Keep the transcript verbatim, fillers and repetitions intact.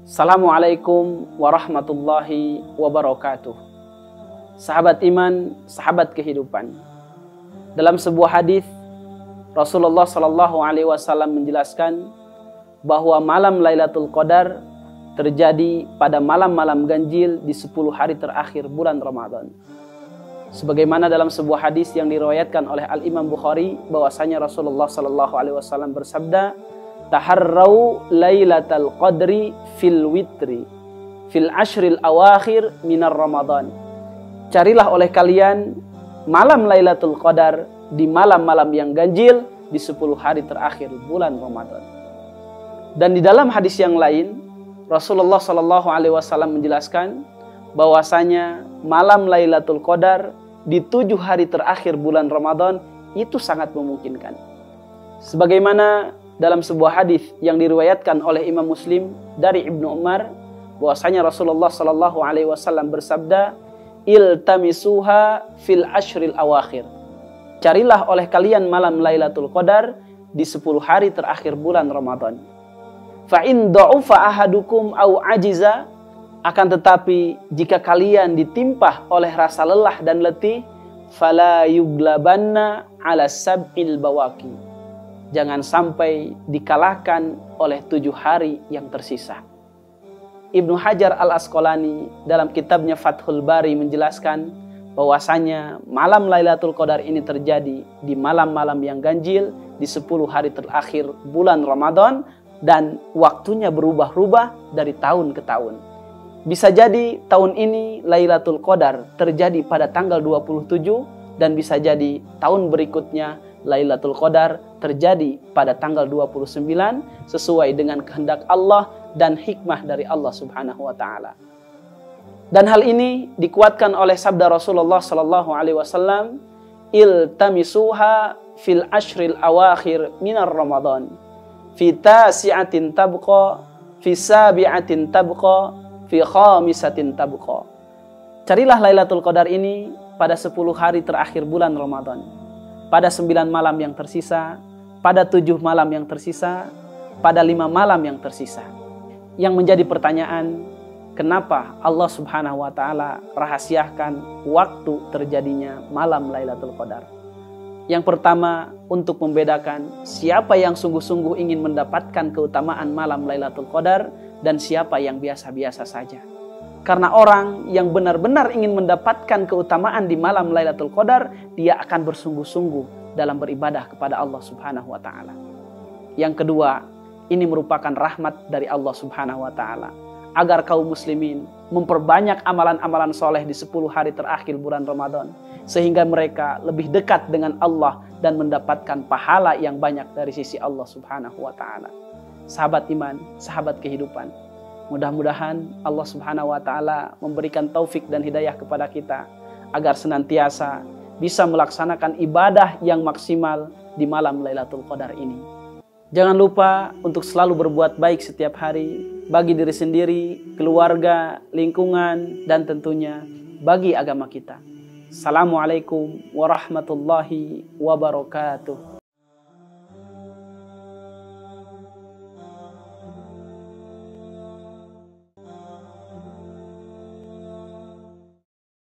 Assalamualaikum warahmatullahi wabarakatuh. Sahabat iman, sahabat kehidupan. Dalam sebuah hadis Rasulullah Shallallahu Alaihi Wasallam menjelaskan bahwa malam Lailatul Qadar terjadi pada malam-malam ganjil di sepuluh hari terakhir bulan Ramadan. Sebagaimana dalam sebuah hadis yang diriwayatkan oleh Al Imam Bukhari bahwasanya Rasulullah Shallallahu Alaihi Wasallam bersabda, taharrau lailatal qadri fil witri fil ashril awakhir minar ramadan. Carilah oleh kalian malam Lailatul Qadar di malam-malam yang ganjil di sepuluh hari terakhir bulan Ramadan. Dan di dalam hadis yang lain Rasulullah Shallallahu Alaihi Wasallam menjelaskan bahwasanya malam Lailatul Qadar di tujuh hari terakhir bulan Ramadan itu sangat memungkinkan. Sebagaimana dalam sebuah hadis yang diriwayatkan oleh Imam Muslim dari Ibnu Umar bahwasanya Rasulullah Shallallahu Alaihi Wasallam bersabda, iltamisuha fil ashril awakhir. Carilah oleh kalian malam Lailatul Qadar di sepuluh hari terakhir bulan Ramadan. Fa in dha'ufa ahadukum au ajiza, akan tetapi jika kalian ditimpa oleh rasa lelah dan letih, fala yuglabanna ala sab'il bawaqi. Jangan sampai dikalahkan oleh tujuh hari yang tersisa. Ibnu Hajar Al-Asqalani dalam kitabnya Fathul Bari menjelaskan bahwasanya malam Lailatul Qadar ini terjadi di malam-malam yang ganjil di sepuluh hari terakhir bulan Ramadan dan waktunya berubah-ubah dari tahun ke tahun. Bisa jadi tahun ini Lailatul Qadar terjadi pada tanggal dua puluh tujuh dan bisa jadi tahun berikutnya Lailatul Qadar terjadi pada tanggal dua puluh sembilan sesuai dengan kehendak Allah dan hikmah dari Allah Subhanahu wa taala. Dan hal ini dikuatkan oleh sabda Rasulullah sallallahu alaihi wasallam, iltamisuha fil ashril awakhir minar Ramadan, fi tasi'atin tabqa, fi sabi'atin tabqa, fi khamisatin tabqa. Carilah Lailatul Qadar ini pada sepuluh hari terakhir bulan Ramadan, pada sembilan malam yang tersisa, pada tujuh malam yang tersisa, pada lima malam yang tersisa. Yang menjadi pertanyaan, kenapa Allah Subhanahu wa taala rahasiakan waktu terjadinya malam Lailatul Qadar? Yang pertama, untuk membedakan siapa yang sungguh-sungguh ingin mendapatkan keutamaan malam Lailatul Qadar dan siapa yang biasa-biasa saja. Karena orang yang benar-benar ingin mendapatkan keutamaan di malam Lailatul Qadar, dia akan bersungguh-sungguh dalam beribadah kepada Allah Subhanahu wa taala. Yang kedua, ini merupakan rahmat dari Allah Subhanahu wa taala agar kaum muslimin memperbanyak amalan-amalan soleh di sepuluh hari terakhir bulan Ramadan sehingga mereka lebih dekat dengan Allah dan mendapatkan pahala yang banyak dari sisi Allah Subhanahu wa taala. Sahabat iman, sahabat kehidupan, mudah-mudahan Allah Subhanahu wa taala memberikan taufik dan hidayah kepada kita agar senantiasa bisa melaksanakan ibadah yang maksimal di malam Lailatul Qadar ini. Jangan lupa untuk selalu berbuat baik setiap hari bagi diri sendiri, keluarga, lingkungan, dan tentunya bagi agama kita. Assalamualaikum warahmatullahi wabarakatuh.